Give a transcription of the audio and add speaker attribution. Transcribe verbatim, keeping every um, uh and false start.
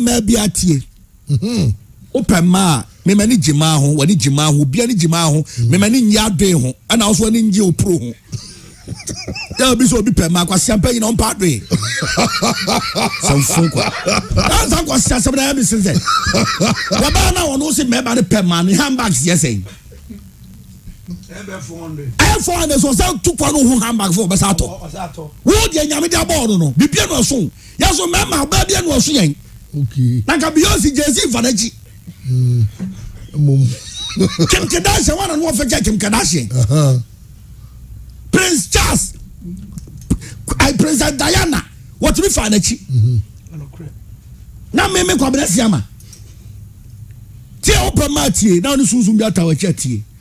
Speaker 1: ma bi atie mhm open ma me mani jima ho wani jima ho bia ni jima ho me mani nya adwen ho ana also wani nje opro ho ya bi so bi pe ma kwa siampa yi na on pa dwen so fun kwa dan san kwa sia sabna ya bi sense wa ba na wono se me ba de pe ma ni handbags yes eh four hundred eh four hundred so say two kwa no ho handbag for be sa to wo de nyame de aboard no bi bia no so ya so me ma ba bia no so yen okay na ka Beyonce Jay-Z Vanaji mm mum Kim Kardashian one no for Kim Kardashian uh-huh Prince Charles I Princess Diana what me Vanaji mhm na me me kwa bena siama tie open ma tie na no sunsun bi atawa tie